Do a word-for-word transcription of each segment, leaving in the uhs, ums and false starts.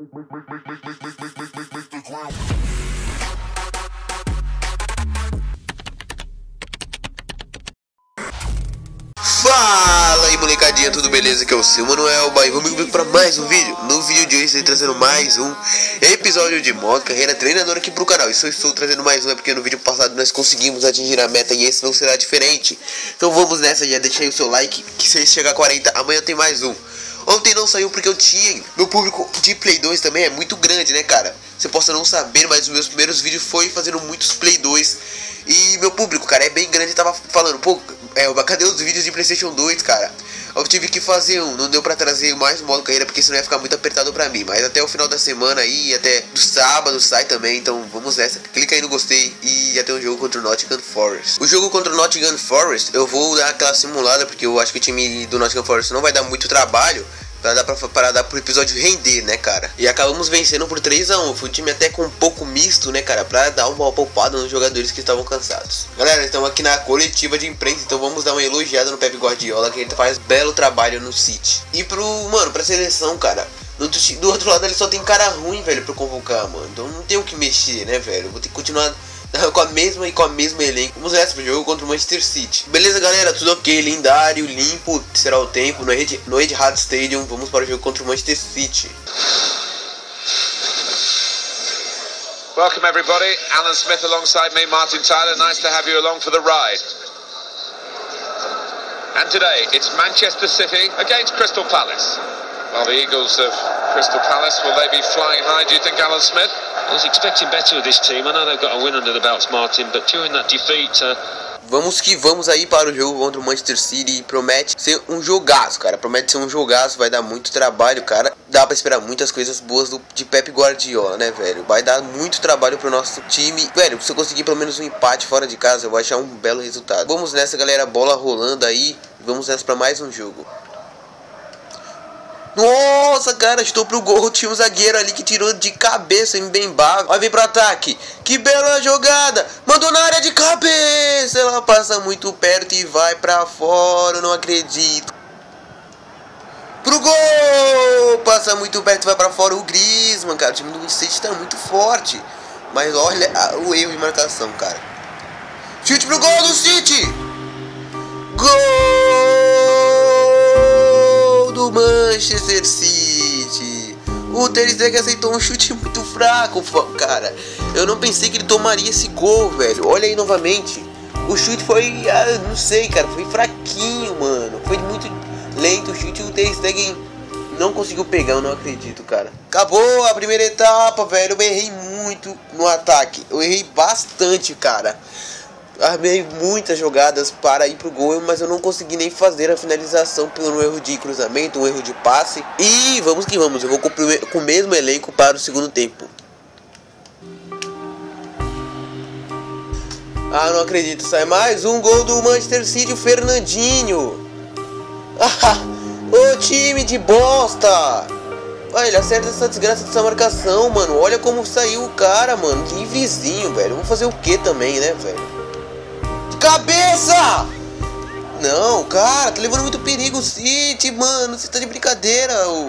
Fala aí, molecadinha, tudo beleza? Que é o seu Manuel, e vamos comigo para mais um vídeo. No vídeo de hoje estou trazendo mais um episódio de modo carreira treinador aqui pro canal. E só estou trazendo mais um é porque no vídeo passado nós conseguimos atingir a meta e esse não será diferente. Então vamos nessa, já deixa aí o seu like, que se chegar a quarenta, amanhã tem mais um. Ontem não saiu porque eu tinha, meu público de Play dois também é muito grande, né, cara? Você possa não saber, mas os meus primeiros vídeos foi fazendo muitos Play dois. E meu público, cara, é bem grande. Tava falando, pô, é, cadê os vídeos de PlayStation dois, cara? Eu tive que fazer um, não deu pra trazer mais um modo carreira, porque senão ia ficar muito apertado pra mim. Mas até o final da semana aí, até do sábado sai também, então vamos nessa. Clica aí no gostei e já tem um jogo contra o Nottingham Forest. O jogo contra o Nottingham Forest, eu vou dar aquela simulada, porque eu acho que o time do Nottingham Forest não vai dar muito trabalho. Pra dar, pra, para dar pro episódio render, né, cara? E acabamos vencendo por três a um. Foi um time até com um pouco misto, né, cara? Pra dar uma poupada nos jogadores que estavam cansados. Galera, estamos aqui na coletiva de imprensa. Então vamos dar uma elogiada no Pep Guardiola, que ele faz belo trabalho no City. E pro, mano, pra seleção, cara, do, do outro lado ele só tem cara ruim, velho, pra convocar, mano. Então não tem o que mexer, né, velho? Vou ter que continuar com a mesma e com a mesma elenco. Vamos nessa pro jogo contra o Manchester City. Beleza, galera, tudo ok, lendário, limpo será o tempo no Etihad, no Etihad Stadium. Vamos para o jogo contra o Manchester City. Welcome everybody, Alan Smith alongside me, Martin Tyler. Nice to have you along for the ride. And today it's Manchester City against Crystal Palace. Well, the Eagles of Crystal Palace, will they be flying high, do you think, Alan Smith? I was expecting better with this team. I know they've got a win under the belts, Martin, but during that defeat... Uh... Vamos que vamos aí para o jogo contra o Manchester City. Promete ser um jogaço, cara. Promete ser um jogaço, vai dar muito trabalho, cara. Dá pra esperar muitas coisas boas do, de Pep Guardiola, né, velho? Vai dar muito trabalho pro nosso time. Velho, se eu conseguir pelo menos um empate fora de casa, eu vou achar um belo resultado. Vamos nessa, galera. Bola rolando aí. Vamos nessa para mais um jogo. Nossa, cara, estou pro gol. Tinha um zagueiro ali que tirou de cabeça em Mbemba. Vai vir pro ataque. Que bela jogada. Mandou na área de cabeça. Ela passa muito perto e vai pra fora. Eu não acredito. Pro gol. Passa muito perto e vai pra fora. O Griezmann, cara. O time do City tá muito forte. Mas olha o erro de marcação, cara. Chute pro gol do City. Gol do Manchester City. O Ter Stegen aceitou um chute muito fraco, cara. Eu não pensei que ele tomaria esse gol, velho. Olha aí novamente. O chute foi, ah, não sei, cara, foi fraquinho, mano. Foi muito lento o chute. O Ter Stegen não conseguiu pegar, eu não acredito, cara. Acabou a primeira etapa, velho. Eu errei muito no ataque. Eu errei bastante, cara. Armei muitas jogadas para ir pro gol, mas eu não consegui nem fazer a finalização por um erro de cruzamento, um erro de passe. E vamos que vamos, eu vou com o mesmo elenco para o segundo tempo. Ah, não acredito, sai mais um gol do Manchester City, o Fernandinho. Ah, o time de bosta. Ah, ele acerta essa desgraça dessa marcação, mano. Olha como saiu o cara, mano. Que vizinho, velho. Vamos fazer o que também, né, velho? Cabeça! Não, cara, tá levando muito perigo o City, mano. Você tá de brincadeira, ô.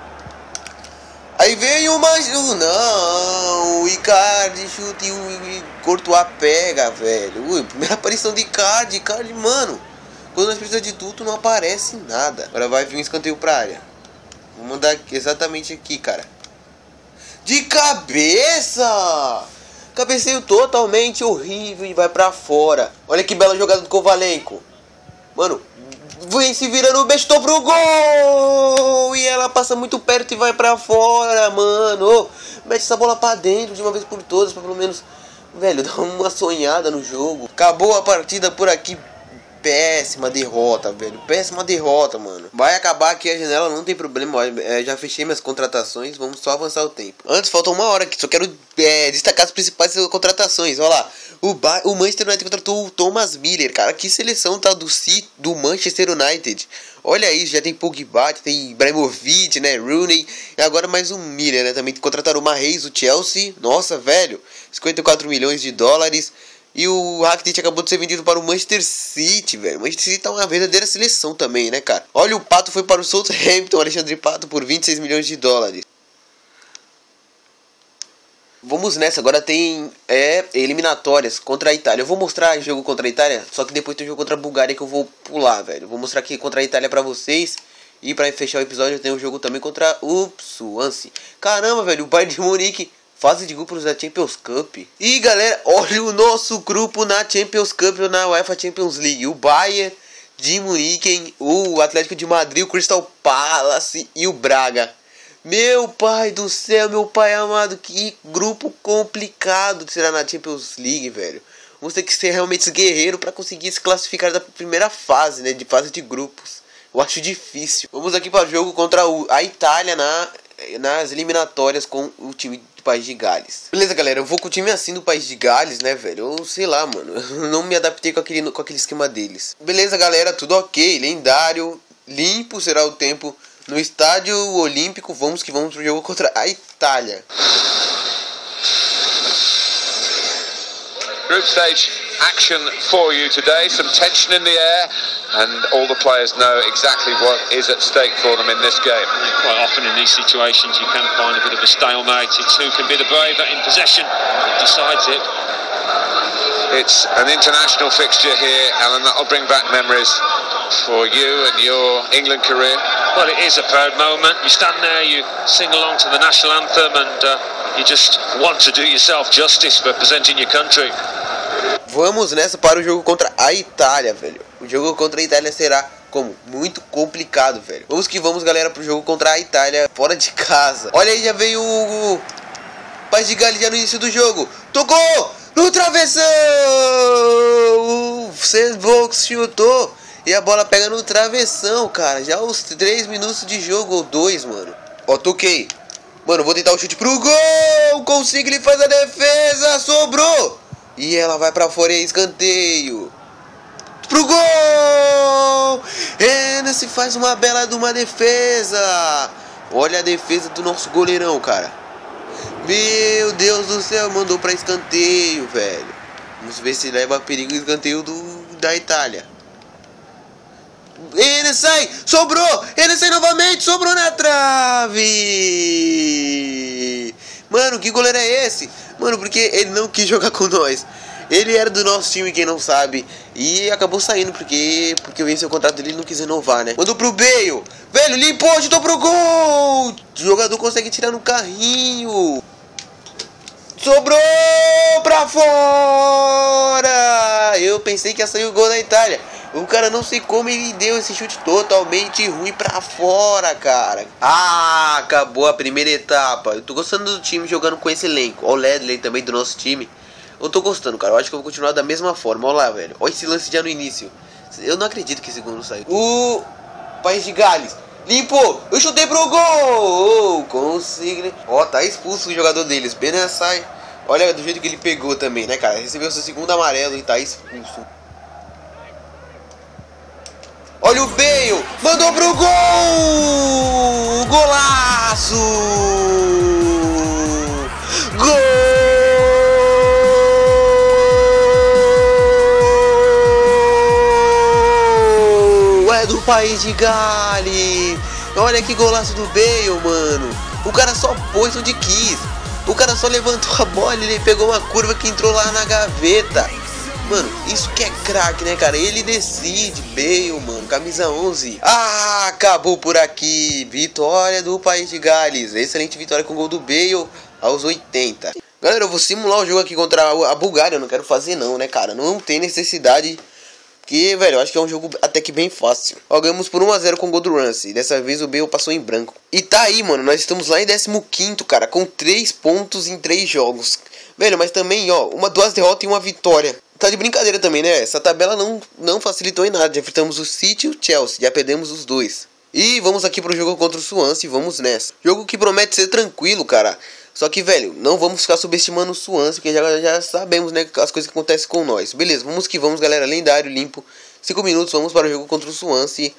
Aí vem o mais. Não, o Icardi chuta e o Courtois pega, velho. Ui, primeira aparição de Icardi, Icardi, mano. Quando nós precisamos de tudo, não aparece nada. Agora vai vir um escanteio pra área. Vou mandar exatamente aqui, cara. De cabeça! Cabeceio totalmente horrível e vai pra fora. Olha que bela jogada do Kovalenko. Mano, vem se virando, bestou pro gol. E ela passa muito perto e vai pra fora, mano. Oh, mete essa bola pra dentro de uma vez por todas, pra pelo menos, velho, dar uma sonhada no jogo. Acabou a partida por aqui. Péssima derrota, velho. Péssima derrota, mano. Vai acabar aqui a janela, não tem problema. É, já fechei minhas contratações. Vamos só avançar o tempo. Antes, faltou uma hora aqui. Só quero é, destacar as principais contratações. Olha lá. O, ba o Manchester United contratou o Thomas Miller. Cara, que seleção tá do, C do Manchester United. Olha isso, já tem Pogba, tem Ibrahimovic, né? Rooney. E agora mais um Miller, né? Também contrataram o Mahrez, o Chelsea. Nossa, velho. cinquenta e quatro milhões de dólares. E o Rakitic acabou de ser vendido para o Manchester City, velho. O Manchester City tá uma verdadeira seleção também, né, cara? Olha, o Pato foi para o Southampton, Alexandre Pato, por vinte e seis milhões de dólares. vamos nessa. Agora tem é, eliminatórias contra a Itália. Eu vou mostrar jogo contra a Itália, só que depois tem o jogo contra a Bulgária que eu vou pular, velho. Eu vou mostrar aqui contra a Itália pra vocês. E pra fechar o episódio tem um jogo também contra o Swansea. Caramba, velho, o Bayern de Munique, fase de grupos da Champions Cup. E galera, olha o nosso grupo na Champions Cup ou na UEFA Champions League. O Bayern de Munique, o Atlético de Madrid, o Crystal Palace e o Braga. Meu pai do céu, meu pai amado, que grupo complicado de será na Champions League, velho. Vamos ter que ser realmente guerreiro para conseguir se classificar da primeira fase, né, de fase de grupos. Eu acho difícil. Vamos aqui para o jogo contra o, a Itália na, nas eliminatórias com o time do País de Gales. Beleza, galera, eu vou com o time assim do País de Gales, né, velho? Eu sei lá, mano, eu não me adaptei com aquele, com aquele esquema deles. Beleza, galera, tudo ok, lendário, limpo será o tempo no Estádio Olímpico. Vamos que vamos pro jogo contra a Itália. Group stage action for you today. Some tension in the air, and all the players know exactly what is at stake for them in this game. Quite often in these situations you can find a bit of a stalemate. It's who can be the braver in possession that decides it. It's an international fixture here, Alan. That'll bring back memories for you and your England career. Well, it is a proud moment. You stand there, you sing along to the national anthem, and uh, you just want to do yourself justice for representing your country. Vamos nessa para o jogo contra a Itália, velho. O jogo contra a Itália será como? Muito complicado, velho. Vamos que vamos, galera, pro jogo contra a Itália fora de casa. Olha aí, já veio o País de Gales já no início do jogo. Tocou no travessão! O Sandbox chutou e a bola pega no travessão, cara. Já os três minutos de jogo ou dois, mano. Ó, toquei. Mano, vou tentar o chute pro gol. Consigo, ele faz a defesa. Sobrou. E ela vai pra fora e escanteio. Pro gol. Hennessy faz uma bela de uma defesa. Olha a defesa do nosso goleirão, cara. Meu Deus do céu. Mandou pra escanteio, velho. Vamos ver se leva a perigo o escanteio do, da Itália. Hennessy, sobrou, Hennessy novamente, sobrou na trave. Mano, que goleiro é esse? Mano, porque ele não quis jogar com nós. Ele era do nosso time, quem não sabe, e acabou saindo porque porque venceu o contrato dele e não quis renovar, né? Mandou pro Bale, velho, limpou, chutou pro gol. O jogador consegue tirar no carrinho. Sobrou pra fora. Eu pensei que ia sair o gol da Itália. O cara, não sei como ele deu esse chute totalmente ruim pra fora, cara. Ah, acabou a primeira etapa. Eu tô gostando do time jogando com esse elenco. Ó, o Ledley também do nosso time. Eu tô gostando, cara. Eu acho que eu vou continuar da mesma forma. Olha lá, velho. Olha esse lance já no início. Eu não acredito que esse gol não saiu. O País de Gales limpou. Eu chutei pro gol. Oh, consigo. Ó, tá expulso o jogador deles. Benessai. Olha do jeito que ele pegou também, né, cara? Recebeu seu segundo amarelo e tá expulso. Olha o Bale, mandou pro gol! Golaço! Gol! É do País de Gales! Olha que golaço do Bale, mano! O cara só pôs onde quis. O cara só levantou a bola e ele pegou uma curva que entrou lá na gaveta. Mano, isso que é craque, né, cara? Ele decide, Bale, mano, camisa onze. Ah, acabou por aqui. Vitória do País de Gales. Excelente vitória com o gol do Bale aos oitenta. Galera, eu vou simular o jogo aqui contra a Bulgária. Eu não quero fazer não, né, cara? Não tem necessidade. Porque, velho, eu acho que é um jogo até que bem fácil. Ó, ganhamos por um a zero com o gol do Ramsey. Dessa vez o Bale passou em branco. E tá aí, mano, nós estamos lá em décimo quinto, cara, com três pontos em três jogos. Velho, mas também, ó, uma, duas derrotas e uma vitória. Tá de brincadeira também, né? Essa tabela não, não facilitou em nada. Já enfrentamos o City e o Chelsea. Já perdemos os dois. E vamos aqui pro jogo contra o Swansea. Vamos nessa. Jogo que promete ser tranquilo, cara. Só que, velho, não vamos ficar subestimando o Swansea, porque já, já sabemos, né, as coisas que acontecem com nós. Beleza, vamos que vamos, galera. Lendário, limpo. cinco minutos, vamos para o jogo contra o Swansea.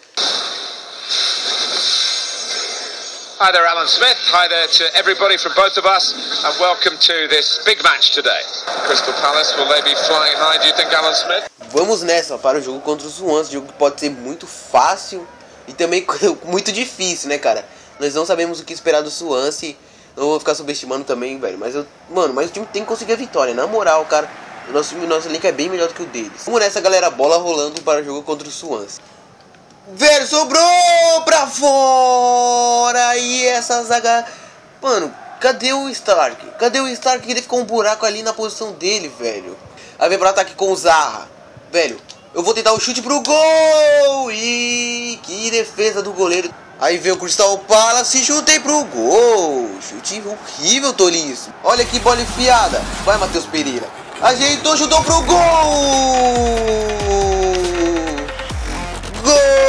Hi there, Alan Smith. Hi there to everybody from both of us, and welcome to this big match today. Crystal Palace, will they be flying high, do you think, Alan Smith? Vamos nessa para o jogo contra o Swansea, jogo que pode ser muito fácil e também muito difícil, né, cara? Nós não sabemos o que esperar do Swansea. Não vou ficar subestimando também, velho. Mas eu, mano, mas o time tem que conseguir a vitória. Na moral, cara, o nosso, nosso elenco é bem melhor do que o deles. Vamos nessa, galera. Bola rolando para o jogo contra o Swansea. Velho, sobrou pra fora. E essa zaga... Mano, cadê o Stark? Cadê o Stark? Ele ficou um buraco ali na posição dele, velho. Aí vem pro ataque com o Zaha. Velho, eu vou tentar o chute pro gol. E que defesa do goleiro. Aí vem o Crystal Palace, chutei pro gol. Chute horrível, Tolisso. Olha que bola enfiada. Vai, Matheus Pereira. Ajeitou, chutou pro gol. Gol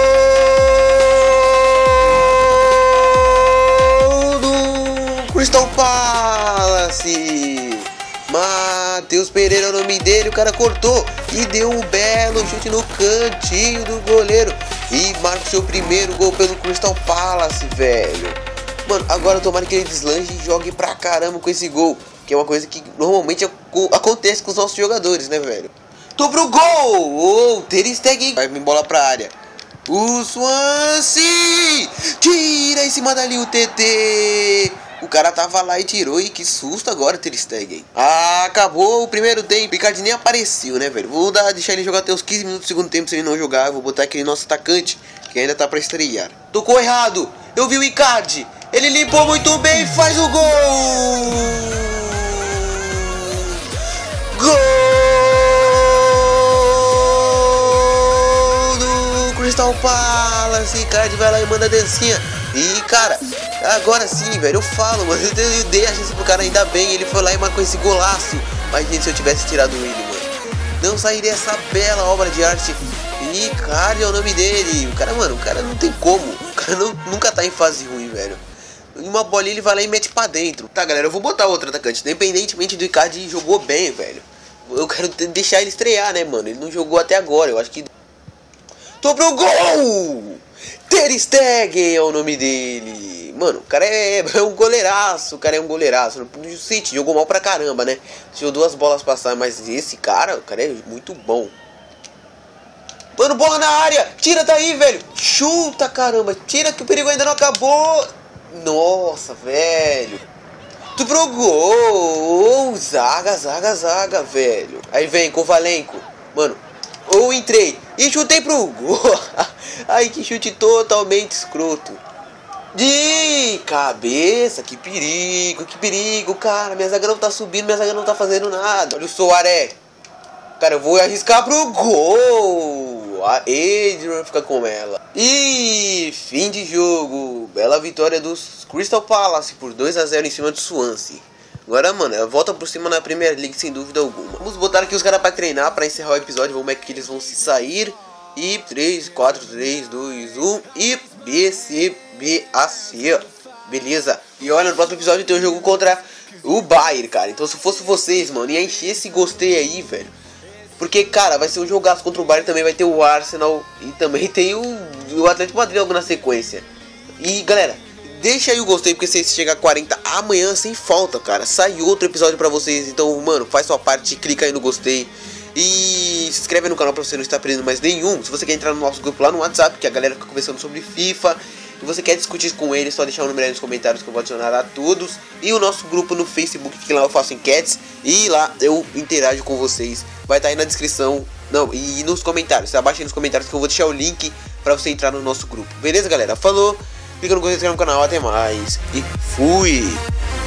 do Crystal Palace. Matheus Pereira é o nome dele, o cara cortou e deu um belo chute no cantinho do goleiro. E marca o seu primeiro gol pelo Crystal Palace, velho. Mano, agora tomara que ele deslanche e jogue pra caramba com esse gol. Que é uma coisa que normalmente acontece com os nossos jogadores, né, velho? Tô pro gol! Oh, Ter Stegen vai me bola pra área. O Swansea tira em cima dali o T T. O cara tava lá e tirou. E que susto agora, Ter Stegen. Ah, acabou o primeiro tempo. O Icardi nem apareceu, né, velho? Vou dar, deixar ele jogar até os quinze minutos do segundo tempo. Se ele não jogar, eu vou botar aquele nosso atacante, que ainda tá pra estrear. Tocou errado. Eu vi o Icardi. Ele limpou muito bem e faz o gol. Gol do Crystal Palace. Icardi vai lá e manda a dancinha. E, cara, agora sim, velho, eu falo, mano, eu dei a chance pro cara, ainda bem, ele foi lá e marcou esse golaço. Mas, gente, se eu tivesse tirado ele, mano, não sairia essa bela obra de arte. E Icardi é o nome dele. O cara, mano, o cara não tem como. O cara não, nunca tá em fase ruim, velho. Em uma bolinha ele vai lá e mete pra dentro. Tá, galera, eu vou botar outro atacante. Independentemente do Icardi, jogou bem, velho. Eu quero deixar ele estrear, né, mano. Ele não jogou até agora, eu acho que... Tô pro gol! Ter Stegen é o nome dele. Mano, o cara é, é um goleiraço. O cara é um goleiraço. O City jogou mal pra caramba, né? Deixou duas bolas passar, mas esse cara, o cara é muito bom. Mano, bola na área. Tira daí, velho. Chuta, caramba. Tira que o perigo ainda não acabou. Nossa, velho. Tu pro gol. Zaga, zaga, zaga, velho. Aí vem Kovalenko. Mano, eu entrei e chutei pro gol. Ai, que chute totalmente escroto. De cabeça, que perigo, que perigo, cara. Minha zaga não tá subindo, minha zaga não tá fazendo nada. Olha o Soaré. Cara, eu vou arriscar pro gol. A Adrian fica com ela. E fim de jogo. Bela vitória dos Crystal Palace por dois a zero em cima do Swansea. Agora, mano, ela volta por cima na Premier League sem dúvida alguma. Vamos botar aqui os caras pra treinar, pra encerrar o episódio. Vamos ver como é que eles vão se sair. E três, quatro, três, dois, um. E B, C, B, A, C. Beleza. E olha, no próximo episódio tem um jogo contra o Bayern, cara. Então se fosse vocês, mano, ia encher esse gostei aí, velho. Porque, cara, vai ser um jogaço contra o Bayern. Também vai ter o Arsenal. E também tem o, o Atlético Madrid logo na sequência. E, galera, deixa aí o gostei, porque se esse chegar a quarenta amanhã, sem falta, cara, sai outro episódio pra vocês. Então, mano, faz sua parte, clica aí no gostei. E se inscreve no canal pra você não estar perdendo mais nenhum. Se você quer entrar no nosso grupo lá no WhatsApp, que a galera fica conversando sobre FIFA, e você quer discutir com eles, só deixar o número aí nos comentários que eu vou adicionar a todos. E o nosso grupo no Facebook, que lá eu faço enquetes e lá eu interajo com vocês. Vai estar aí na descrição, não, e nos comentários. Você abaixa aí nos comentários que eu vou deixar o link pra você entrar no nosso grupo. Beleza, galera? Falou, clica no gostei, se inscreve no canal, até mais e fui!